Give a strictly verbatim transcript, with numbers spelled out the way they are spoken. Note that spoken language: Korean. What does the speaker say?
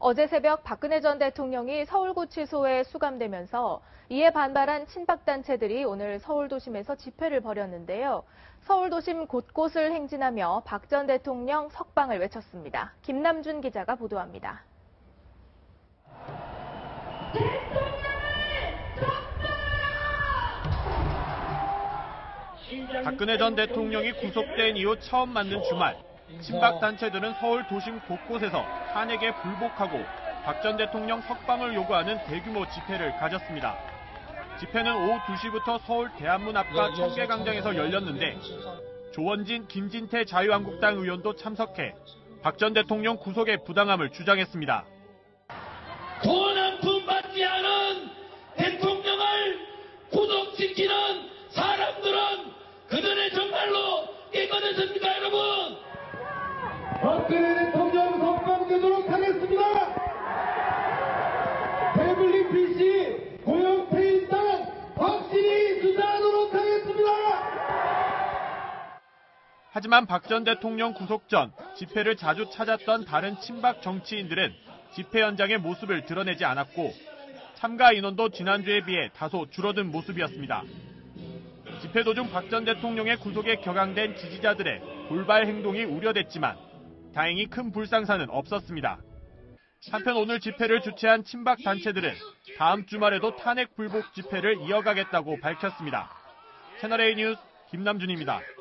어제 새벽 박근혜 전 대통령이 서울구치소에 수감되면서 이에 반발한 친박단체들이 오늘 서울도심에서 집회를 벌였는데요. 서울도심 곳곳을 행진하며 박 전 대통령 석방을 외쳤습니다. 김남준 기자가 보도합니다. 박근혜 전 대통령이 구속된 이후 처음 맞는 주말, 친박단체들은 서울 도심 곳곳에서 탄핵에 불복하고 박 전 대통령 석방을 요구하는 대규모 집회를 가졌습니다. 집회는 오후 두 시부터 서울 대한문 앞과 청계광장에서 열렸는데 조원진, 김진태 자유한국당 의원도 참석해 박 전 대통령 구속의 부당함을 주장했습니다. 돈 한 푼 받지 않은 대통령을 구속시키는 사람들은 그들의 정말로 깨끗해집니까, 여러분? 박근혜 대통령 석방되도록 하겠습니다. 배블리 피씨 고용 폐인당 확실히 수사하도록 하겠습니다. 하지만 박 전 대통령 구속 전 집회를 자주 찾았던 다른 친박 정치인들은 집회 현장의 모습을 드러내지 않았고 참가 인원도 지난주에 비해 다소 줄어든 모습이었습니다. 집회 도중 박 전 대통령의 구속에 격앙된 지지자들의 돌발 행동이 우려됐지만 다행히 큰 불상사는 없었습니다. 한편 오늘 집회를 주최한 친박 단체들은 다음 주말에도 탄핵 불복 집회를 이어가겠다고 밝혔습니다. 채널A 뉴스 김남준입니다.